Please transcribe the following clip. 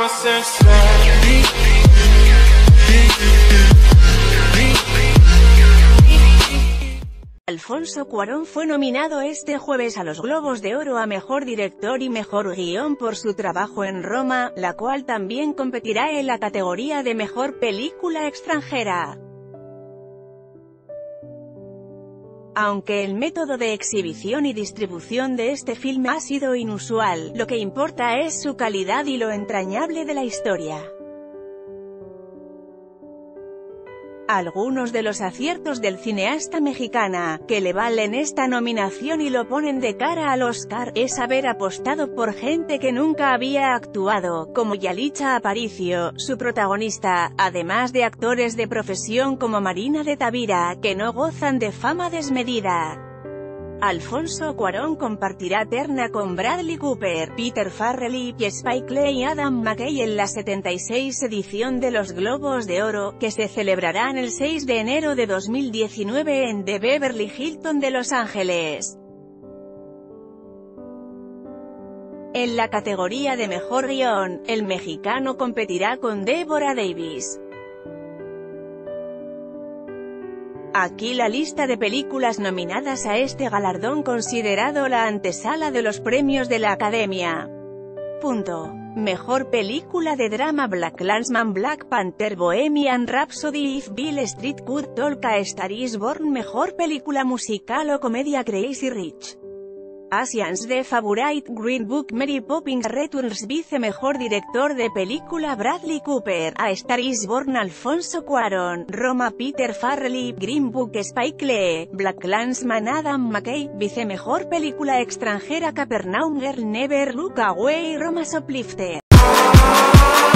Alfonso Cuarón fue nominado este jueves a los Globos de Oro a Mejor Director y Mejor Guión por su trabajo en Roma, la cual también competirá en la categoría de Mejor Película Extranjera. Aunque el método de exhibición y distribución de este filme ha sido inusual, lo que importa es su calidad y lo entrañable de la historia. Algunos de los aciertos del cineasta mexicana, que le valen esta nominación y lo ponen de cara al Oscar, es haber apostado por gente que nunca había actuado, como Yalitza Aparicio, su protagonista, además de actores de profesión como Marina de Tavira, que no gozan de fama desmedida. Alfonso Cuarón compartirá terna con Bradley Cooper, Peter Farrelly y Spike Lee y Adam McKay en la 76 edición de los Globos de Oro, que se celebrarán el 6 de enero de 2019 en The Beverly Hilton de Los Ángeles. En la categoría de Mejor Guión, el mexicano competirá con Deborah Davis. Aquí la lista de películas nominadas a este galardón, considerado la antesala de los premios de la Academia. Mejor película de drama: BlacKkKlansman, Black Panther, Bohemian Rhapsody, If Beale Street Could Talk, A Star Is Born. Mejor película musical o comedia: Crazy Rich Asians, The Favourite, Green Book, Mary Poppins Returns. Vice mejor director de película: Bradley Cooper, A Star Is Born, Alfonso Cuarón, Roma, Peter Farrelly, Green Book, Spike Lee, BlacKkKlansman, Adam McKay. Vice mejor película extranjera: Capernaum Girl, Never Look Away, Roma, Shoplifter.